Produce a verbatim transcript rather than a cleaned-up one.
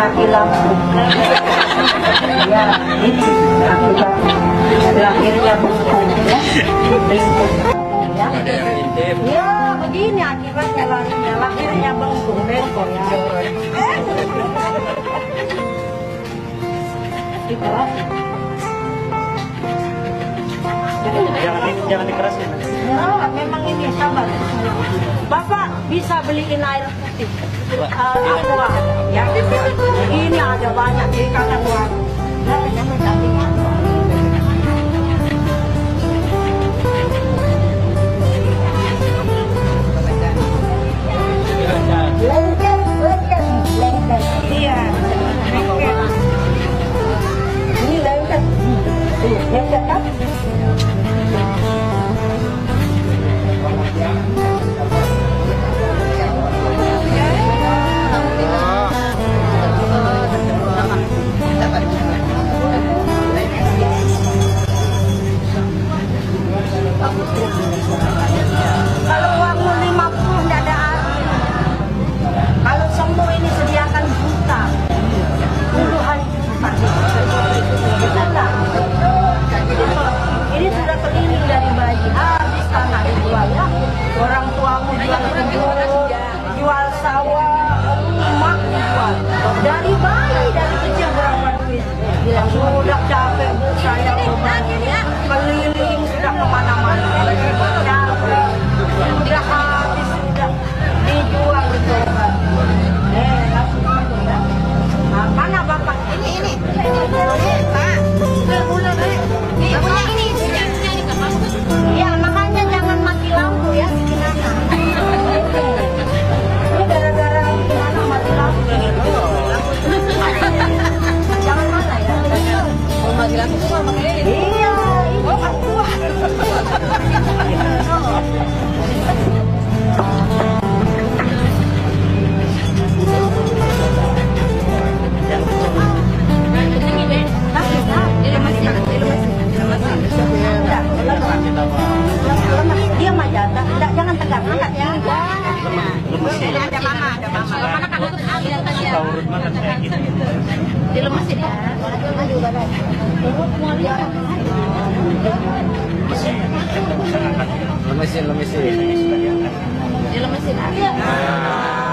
mati lampu. Ya, ini akibat lahirnya bengkung ya. Ya. Ya, begini akibatnya lahirnya lahirnya bengkung bengkok ya. Gitu. Jangan jangan dikerasin. Ya, memang ini sabar. Bapak bisa beliin air putih, uh, aqua, ya. Ini ada banyak di kanan warung. Nah, yang tadi lengket, lengket, lengket. Iya, lengket. Ini lengket, lengket kan? Kalau uangmu lima puluh tidak ada arti. Kalau semua ini sediakan juta, puluhan juta. Enggak. Ini sudah keliling dari bayi, habis tanah dijual ya. Orang tuamu jual kebun, jual sawah, rumah dijual. Dari bayi, dari kecil berapa duit? Bilang sudah capek bu saya keliling sudah kemana-mana. Capek, sudah habis sudah dijual betul. Eh, langsung itu ya. Nah, mana bapak? Ini ini. Pak, punya ini. Ya makanya jangan mati lampu ya di mana. Ini gara-gara mana mati lampu. Jangan mana ya. Mau mati lampu tuh sama kayak ini. Iya, ini kan kuat. Dia mah jatah, enggak jangan tegang, angkat ya. Ada mama, ada mama. Mana kan untuk ambil tadi ya. Dilemesin ya. Lemesin, lemesin. Dilemesin.